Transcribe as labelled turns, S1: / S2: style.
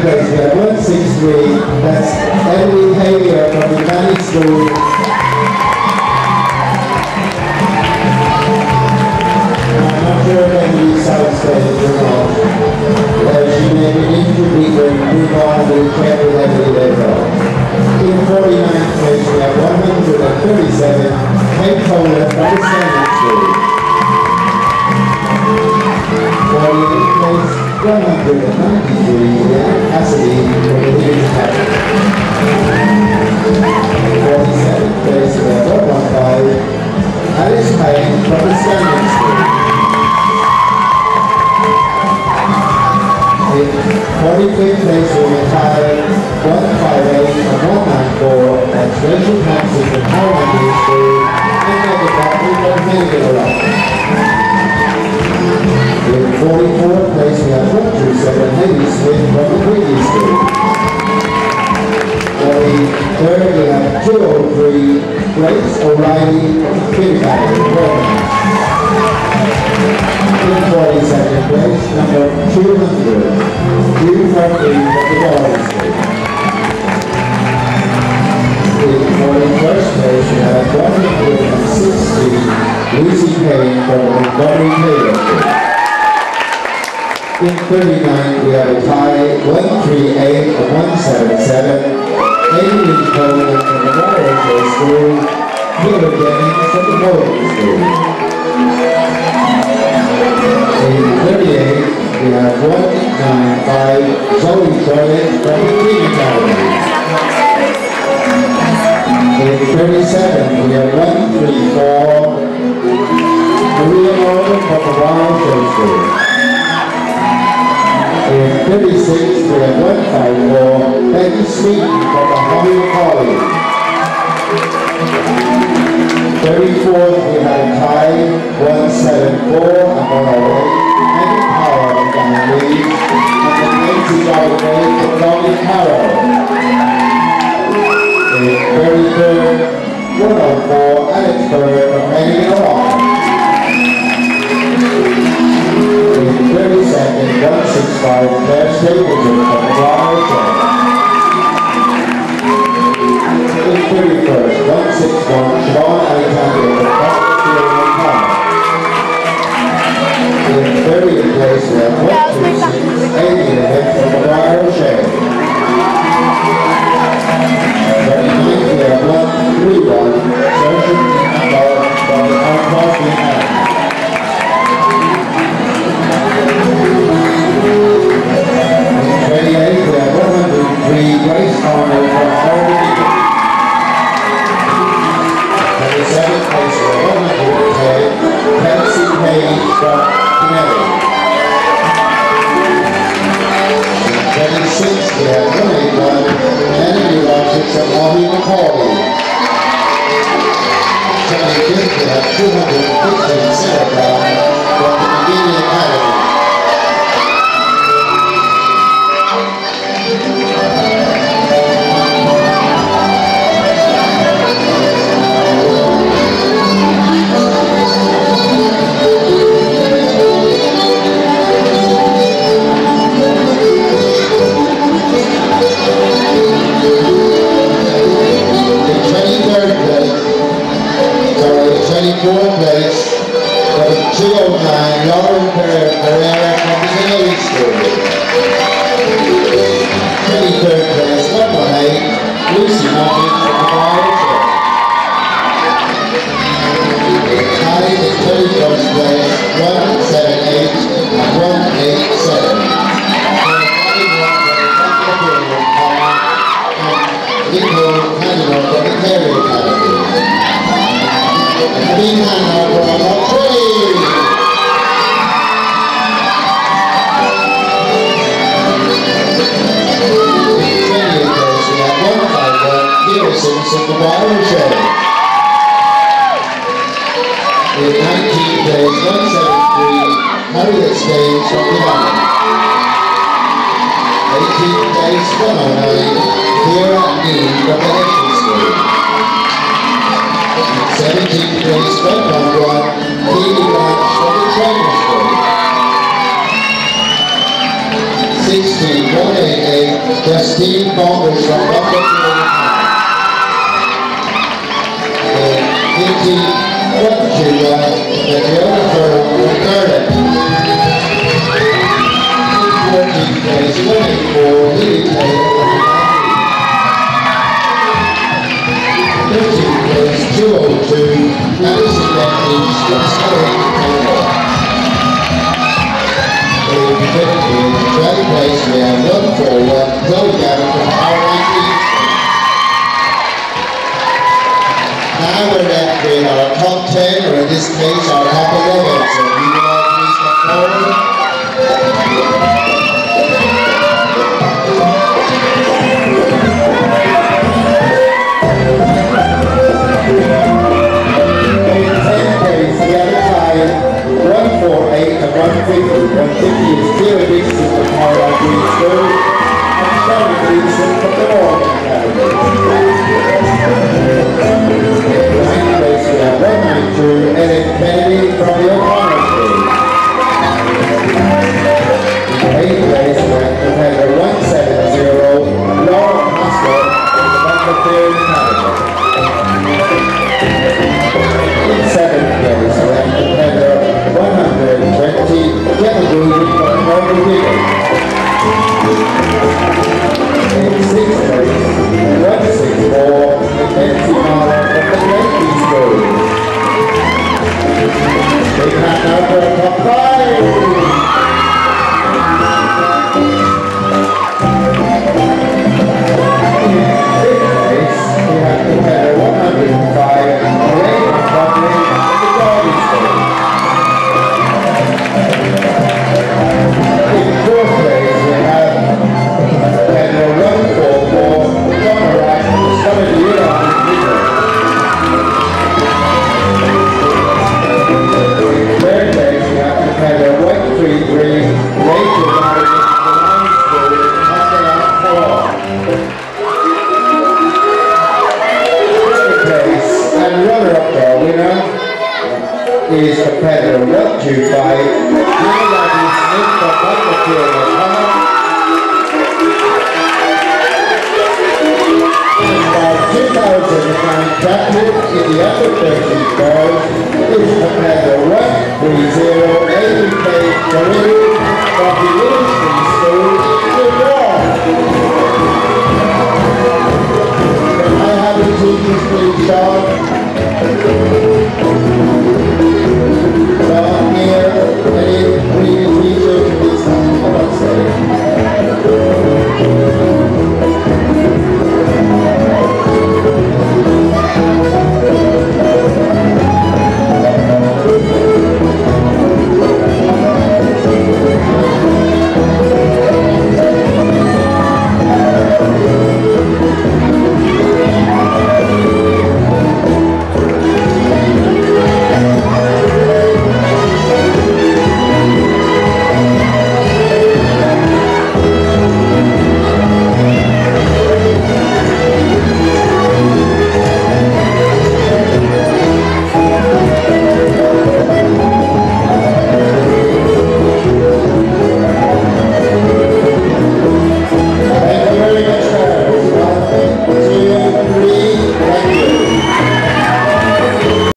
S1: place, we have 163. That's Emily Hager from the Manning School. I'm not sure if Emily's outstage or not. She may be injured and move on to check with Emily later on. In 49th place, we have 137. Kate Kohler from the Manning School. 48th place, 193, Cassidy from the Higgins Academy. 47th place, we have 115, Alice Payne from the Standing School. In 45th place, we have 158 and 194, that's Rachel Thompson from Harmony School, and Megadon from Megadon. In 44th place, we have 127, Haley Smith from the Whitney School. 43rd, we have 203, Grace O'Reilly from the Kid Academy. In 42nd place, number 200, Hugh Murphy from the Darling School. In 41st place, we have 160, Lucy Payne from the Montgomery Taylor School. In 39th, we have a tie, 138 and 177, Amy Coleman from the Warwickshire School, Peter Jennings from the Bowling School. In 38th, we have 195, Zoe Charlotte from the King Academy. In 37th, we have 134, Maria Morgan from the Warwickshire School. In 36th, we have 154, Becky Smeaton from the Hollywood College. 34th, we have a tie, 174 and 108, Megan Power from Diane Reed, and the 90 grade from Dolly Carroll. In 33rd, 104, Alex Burr from Megan Rock. In 32nd, 165, Claire Stapleton from the Warwickshire. In 31st, 161, Siobhan Alexander from Buckfield Park. In 30th place, we have 126, Amy Head from the Warwickshire. 39th, we have 131, Sergeant Campbell from the Arcosby Academy. In 28th, we have 103, Grace Arnold from Harvard. 27th place, we have 110, Kelsey Page from Connecticut. In 26th, we have 181, Henry Rogers from Bobby McCauley. 75th, we have 215, Sarah Brown from the McGinney Academy. 16, 188, Justine Bongers from Buffalo. 18, Daniela from Garden. 14 place, 184, Lily Taylor. 13 place, 202, Alison Lettings from Surrey, Taylor. In 15th, 12th place, we have 141, Chloe Gavin from Caroline. Now we're left with our top 10, or in this case, our top 11. So we will all please step forward. In 10th place, we have a tie, 148 and 150. 150 is Kira Dixon from Caroline Green School, and Sharon Dixon from the Morgan Academy. 192, Ellen Kennedy from the O'Connor School. 8th place went to Heather 170, Laura Haskell from the Bucklefield Academy. In 7th place went to Heather 120, Gemma Goody from Northern Wigan. In 6th place, 164, Nancy Mara from the Yankee School. Big hand now for the top 5. In 5th place, we have to head 105, Lorraine Buckley from the Derby School. In 4th place, we have header 144, Donna Wright from the Southern Europe. Header 133, Rachel Martin from the Lions School in Hockenheim. 3rd place and runner-up there, winner is competitor 125, Julie Smith from Bucklefield, O'Connor. Our 2009 champion in the under 13 girls is competitor 130, Amy K. Carew from the